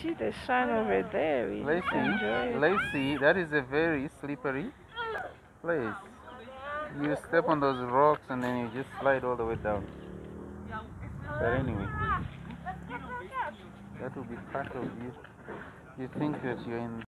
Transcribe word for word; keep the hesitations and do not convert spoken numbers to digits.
see the sun over there. We Let's just see. enjoy it. Let's see. That is a very slippery place. You step on those rocks and then you just slide all the way down. But anyway, that will be part of you. You think that you're in